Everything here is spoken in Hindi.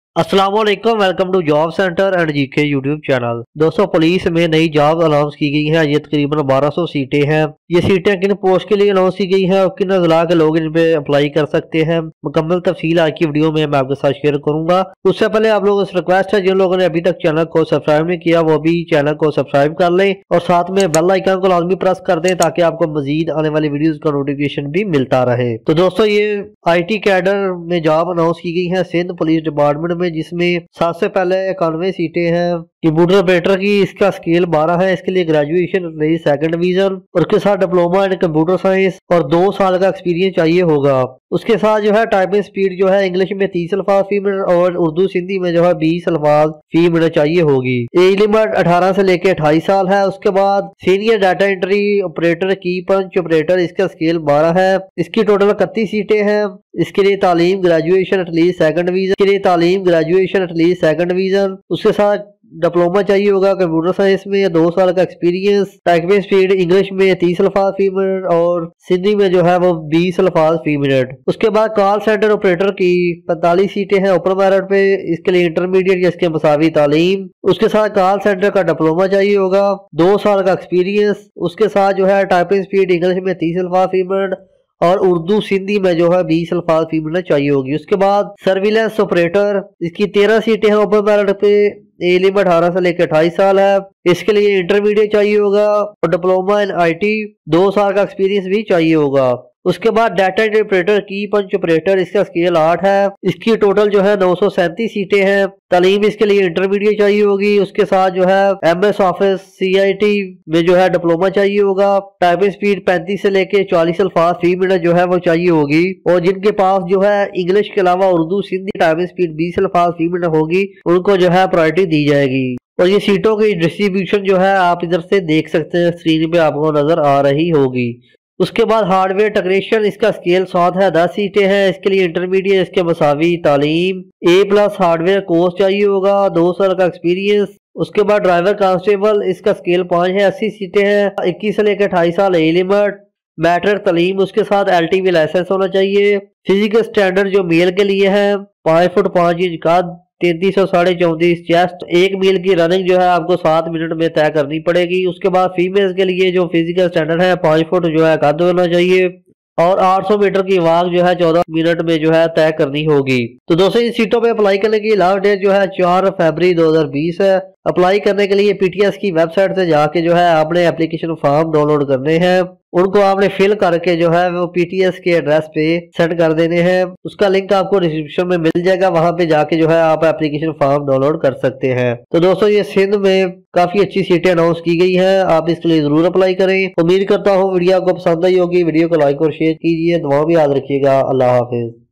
अस्सलाम वालेकुम, welcome to job centre and GK YouTube channel. दोस्तों, पुलिस में नई जॉब अनाउंस की गई है। ये तकरीबन 1200 सीटें हैं। ये सीटें किन पोस्ट के लिए अनाउंस की गई है और किन अजला के लोग इन पे अप्लाई कर सकते हैं, मुकम्मल तफसील आज की वीडियो में मैं आपके साथ शेयर करूंगा। उससे पहले आप लोगों से रिक्वेस्ट है, जिन लोगों ने अभी तक चैनल को सब्सक्राइब नहीं किया वो भी चैनल को सब्सक्राइब कर लें और साथ में बेल आइकन को लाजमी प्रेस कर दें ताकि आपको मजीद आने वाली वीडियोस का नोटिफिकेशन भी मिलता रहे। तो दोस्तों, ये IT कैडर में जॉब अनाउंस की गई है सिंध पुलिस डिपार्टमेंट में, जिसमें सबसे पहले 91 सीटें हैं। कंप्यूटर ऑपरेटर की इसका स्केल 12 है। इसके लिए ग्रेजुएशन रही सेकंड डिवीजन और उसके साथ डिप्लोमा इन कंप्यूटर साइंस और 2 साल का एक्सपीरियंस चाहिए होगा। उसके साथ जो है टाइपिंग स्पीड जो है इंग्लिश में 30 अल्फाज फी मिनट और उर्दू सिंधी में जो है 20 अल्फाज फी मिनट चाहिए होगी। एज लिमिट 18 से लेके 28 साल है। उसके बाद सीनियर डाटा एंट्री ऑपरेटर की पंच ऑपरेटर, इसका स्केल 12 है। इसकी टोटल 31 सीटें हैं। इसके लिए तालीम ग्रेजुएशन एटलीस्ट सेकंड डिवीजन, इसके लिए तालीम ग्रेजुएशन एटलीस्ट सेकंड डिवीजन। उसके साथ डिप्लोमा चाहिए होगा कंप्यूटर साइंस में, 2 साल का एक्सपीरियंस। टाइपिंग स्पीड इंग्लिश में 30 अल्फाज फी मिनट और सिंधी में जो है वो 20 अल्फाज फी मिनट। उसके बाद कॉल सेंटर ऑपरेटर की 45 सीटें हैं ओपन मेरिट पे। इसके लिए इंटरमीडिएट या इसके मसावी तालीम। उसके साथ कॉल सेंटर का डिप्लोमा चाहिए होगा, 2 साल का एक्सपीरियंस। उसके साथ जो है टाइपिंग स्पीड इंग्लिश में 30 अल्फाज फी मिनट और उर्दू सिंधी में जो है 20 अल्फाज फी मिनट चाहिए होगी। उसके बाद सर्विलेंस ऑपरेटर, इसकी 13 सीटें हैं ओपन मेरिट पे। एज लिमिट 18 से लेकर 28 साल है। इसके लिए इंटरमीडिएट चाहिए होगा और डिप्लोमा इन IT, 2 साल का एक्सपीरियंस भी चाहिए होगा। उसके बाद डाटा एंट्री ऑपरेटर की पंच ऑपरेटर, इसका स्केल 8 है। इसकी टोटल जो है 937 सीटें हैं। तालीम इसके लिए इंटरमीडिएट चाहिए होगी। उसके साथ जो है MS ऑफिस CIT में जो है डिप्लोमा चाहिए होगा। टाइपिंग स्पीड 35 से लेके 40 अल्फाज फी मिनट जो है वो चाहिए होगी। और जिनके पास जो है इंग्लिश के अलावा उर्दू सिंधी टाइपिंग स्पीड 20 अल्फाज फी मिनट होगी, उनको जो है प्रायोरिटी दी जाएगी। और ये सीटों की डिस्ट्रीब्यूशन जो है आप इधर से देख सकते हैं, स्क्रीन पे आपको नजर आ रही होगी। उसके बाद हार्डवेयर टेक्नीशियन, इसका स्केल 7 है, 10 सीटें हैं। इसके लिए इंटरमीडिएट इसके मसावी तालीम, A+ हार्डवेयर कोर्स चाहिए होगा, 2 साल का एक्सपीरियंस। उसके बाद ड्राइवर कांस्टेबल, इसका स्केल 5 है, 80 सीटें हैं। 21 से लेकर 28 साल एज लिमिट। मैट्रिक तालीम, उसके साथ LTV लाइसेंस होना चाहिए। फिजिकल स्टैंडर्ड जो मेल के लिए है 5 फुट 5 इंच का, 33 और 34.5 चेस्ट। 1 मील की रनिंग जो है आपको 7 मिनट में तय करनी पड़ेगी। उसके बाद फीमेल्स के लिए जो फिजिकल स्टैंडर्ड है 5 फुट जो है कद होना चाहिए और 800 मीटर की वॉक जो है 14 मिनट में जो है तय करनी होगी। तो दोस्तों, इन सीटों पे अप्लाई करने की लास्ट डेट जो है 4 फरवरी 2020 है। अप्लाई करने के लिए PTS की वेबसाइट से जाके जो है आपने एप्लीकेशन फॉर्म डाउनलोड करने हैं। उनको आपने फिल करके जो है वो PTS के एड्रेस पे सेंड कर देने हैं। उसका लिंक आपको डिस्क्रिप्शन में मिल जाएगा, वहां पे जाके जो है आप एप्लीकेशन फॉर्म डाउनलोड कर सकते हैं। तो दोस्तों, ये सिंध में काफी अच्छी सीटें अनाउंस की गई हैं, आप इसके लिए जरूर अप्लाई करें। उम्मीद करता हूँ वीडियो आपको पसंद आई होगी। वीडियो को लाइक और शेयर कीजिए, दुआ भी याद रखिएगा। अल्लाह हाफिज।